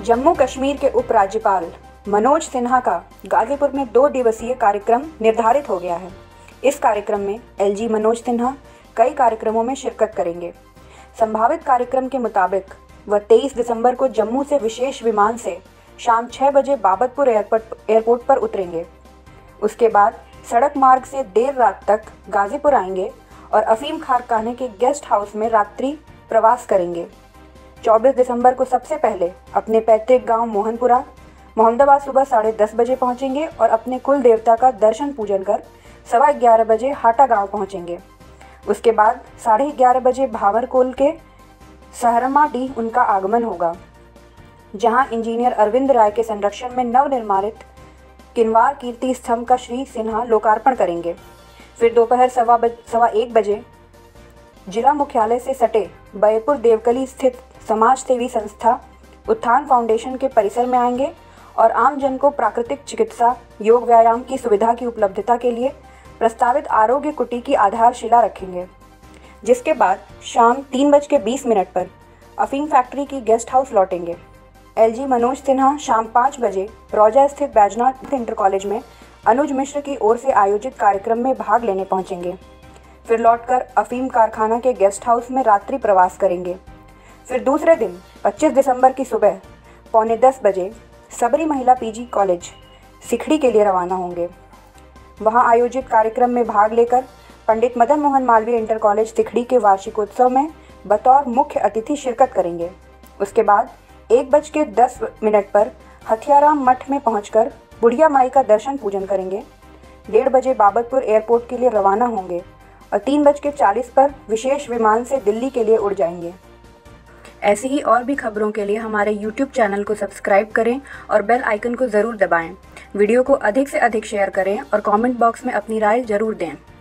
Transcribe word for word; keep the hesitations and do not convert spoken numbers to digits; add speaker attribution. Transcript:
Speaker 1: जम्मू कश्मीर के उपराज्यपाल मनोज सिन्हा का गाजीपुर में दो दिवसीय कार्यक्रम निर्धारित हो गया है। इस कार्यक्रम में एलजी मनोज सिन्हा कई कार्यक्रमों में शिरकत करेंगे। संभावित कार्यक्रम के मुताबिक वह तेईस दिसंबर को जम्मू से विशेष विमान से शाम छह बजे बाबतपुर एयरपोर्ट एयरपोर्ट पर उतरेंगे। उसके बाद सड़क मार्ग से देर रात तक गाजीपुर आएंगे और अफीम कारखाने के गेस्ट हाउस में रात्रि प्रवास करेंगे। चौबीस दिसंबर को सबसे पहले अपने पैतृक गांव मोहनपुरा मोहम्मदाबाद सुबह साढ़े दस बजे पहुंचेंगे और अपने कुल देवता का दर्शन पूजन कर सवा ग्यारह बजे हाटा गांव पहुंचेंगे। उसके बाद साढ़े ग्यारह बजे भावरकोल के सहरमाडीह उनका आगमन होगा, जहां इंजीनियर अरविंद राय के संरक्षण में नवनिर्मित किनवार कीर्ति स्तंभ का श्री सिन्हा लोकार्पण करेंगे। फिर दोपहर सवा बज सवा एक बजे जिला मुख्यालय से सटे बयपुर देवकली स्थित समाज सेवी संस्था उत्थान फाउंडेशन के परिसर में आएंगे और आम जन को प्राकृतिक चिकित्सा, योग, व्यायाम की सुविधा की उपलब्धता के लिए प्रस्तावित आरोग्य कुटी की आधारशिला रखेंगे। जिसके बाद शाम तीन बज के बीस मिनट पर अफीम फैक्ट्री की गेस्ट हाउस लौटेंगे। एलजी मनोज सिन्हा शाम पाँच बजे रौजा स्थित बैजनाथ इंटर कॉलेज में अनुज मिश्र की ओर से आयोजित कार्यक्रम में भाग लेने पहुंचेंगे। फिर लौटकर अफीम कारखाना के गेस्ट हाउस में रात्रि प्रवास करेंगे। फिर दूसरे दिन पच्चीस दिसंबर की सुबह पौने दस बजे सबरी महिला पीजी कॉलेज सिखड़ी के लिए रवाना होंगे। वहां आयोजित कार्यक्रम में भाग लेकर पंडित मदन मोहन मालवीय इंटर कॉलेज सिखड़ी के वार्षिकोत्सव में बतौर मुख्य अतिथि शिरकत करेंगे। उसके बाद एक बज के दस मिनट पर हथियाराम मठ में पहुंचकर बुढ़िया माई का दर्शन पूजन करेंगे। डेढ़ बजे बाबतपुर एयरपोर्ट के लिए रवाना होंगे और तीन बज के चालीस पर विशेष विमान से दिल्ली के लिए उड़ जाएंगे। ऐसी ही और भी खबरों के लिए हमारे यूट्यूब चैनल को सब्सक्राइब करें और बेल आइकन को ज़रूर दबाएं। वीडियो को अधिक से अधिक शेयर करें और कमेंट बॉक्स में अपनी राय ज़रूर दें।